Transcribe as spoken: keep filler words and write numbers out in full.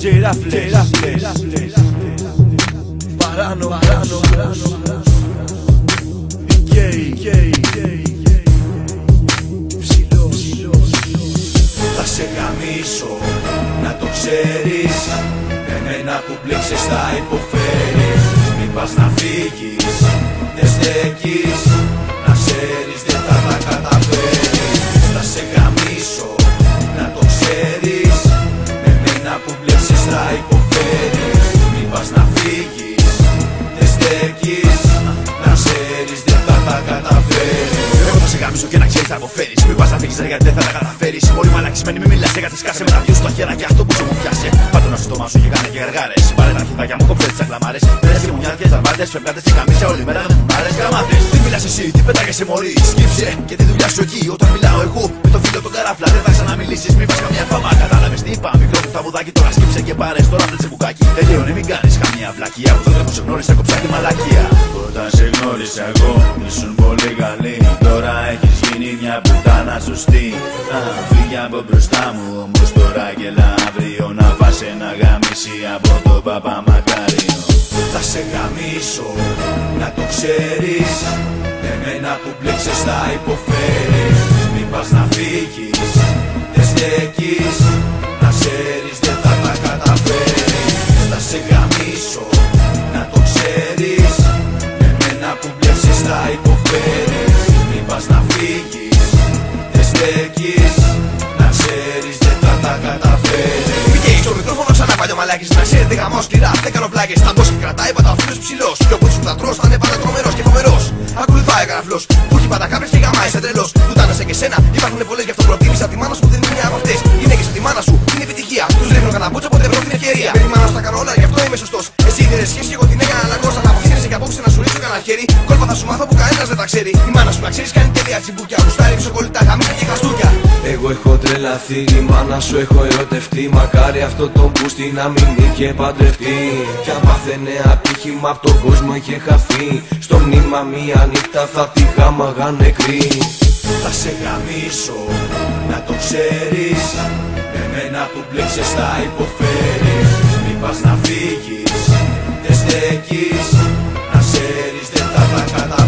Ραφλές, παράνο, παράνο, γκέι, ψηλός. Θα σε γαμίσω, να το ξέρεις. Εμένα που μπλέξες θα υποφέρεις. Μην πας να φύγεις, δεν στέκεις. Να ξέρεις δεν θα τα καταφέρεις. Θα σε γαμίσω, να το ξέρεις. Εμένα που μπλέξες θα υποφέρεις. Μην πας να φύγεις, δεν στέκεις. Να ξέρεις δεν θα τα καταφέρεις. Εγώ θα σε γαμίσω και να ξέρεις θα υποφέρεις. Μην πας να φύγεις ρε γιατί δεν θα τα καταφέρεις. Μόλι μαλακισμένη μη μιλάς, έκατες σκάσε με τα δυο σου τα χέρα και αυτό που σου μου πιάσε. Πάντω να σου το μάσου και κάνε και γαργάρες. Πάρε τα αρχιδάκια μου, κόψε τις ακλαμάρες. Πέρες και μουνιάδες, ζαρβάτες, φευγάτες και καμίσια όλη μέρα με μουνάρες γραμμάτες. Τι μιλάς εσύ, τι πετάγεσαι μωρή, σκύψε και τη δουλειά σου εκεί. Όταν μιλάω εγώ με το φίλο τον καράφλα, δεν θα ξαναμιλήσεις, μη φας καμία φάμα. Κατάλαβες τι είπα, μικρό μου ταβουδάκι, τώρα σκύψε και πάρε στο ράφλε μπουκάκι. Τελείωνε, μην κάνεις καμία βλακία. Από τότε που σε γνώρισα, κόψα τη μαλακία. Όταν σε γνώρισα εγώ, ήσουν πολύ καλή. Τώρα έχεις γίνει μια πουτάνα σωστή. Α, φύγε από μπροστά μου όμως τώρα και αύριο να φας ένα γαμίσι από το παπαμακάριο. Θα σε γαμίσω, να το ξέρεις. Εμένα που μπλέξες θα υποφέρεις. Μην πας να φύγεις, δεν στέκεις. Να ξέρεις δεν θα τα καταφέρεις. Θα σε γαμίσω, να το ξέρεις. Εμένα που μπλέξες θα υποφέρεις. Μην πας να φύγεις, δεν στέκεις. Να ξέρεις δεν θα τα καταφέρεις. Βγαίνει στο μικρόφωνο ξανά παλιό μαλάκης. Να ξέρετε γαμάω σκληρά, δεν κάνω πλάκες. Θα μπω και κρατάει πάντα ο φίλος ψηλός. Και ο πότσος που θα τρως θα είναι πάντα τρομερός και φοβερός. Ακολουθάει ο καραφλός που έχει πάντα κάπρες και γαμάει σε τρελός. Πουτάνασε και σένα, υπάρχουν πολλές γι' αυτό προτίμησα τη μάνα σου που δεν είναι μια από αυτές. Γυναίκες από τη μάνα σου είναι επιτυχία. Τους ρίχνω κανένα μπούτσα ποτέ βρω την ευκαιρία. Με τη μάνα σου τα κάνω όλα γι' αυτό είμαι σωστός. Εσύ δεν σχέση και εγώ την έκανα λαγκός. Αλλά αποφύγεσαι και απόψε να σου ρίξω κανένα χέρι. Κόλπα θα σου μάθω που κανένας δεν τα ξέρει. Η μάνα σου να ξέρεις κάνει τέλεια τσιμπούκια. Γουστάρει ψοκολλητά, γαμίσια και χαστούκια. Εγώ έχω τρελαθεί, η μάνα σου έχω ερωτευτεί. Μακάρι αυτό το μπούστι να μην είχε παντρευτεί. Κι αν πάθαινε ατύχημα απ' τον κόσμο είχε χαθεί. Στο μνήμα μία νύχτα θα τη γάμαγα νεκρή. Θα σε γαμίσω, να το ξέρεις. Εμένα που μπλέξες θα υποφέρεις. Μην πας να φύγεις, δεν στέκεις. Να ξέρεις δεν θα τα καταφέρεις.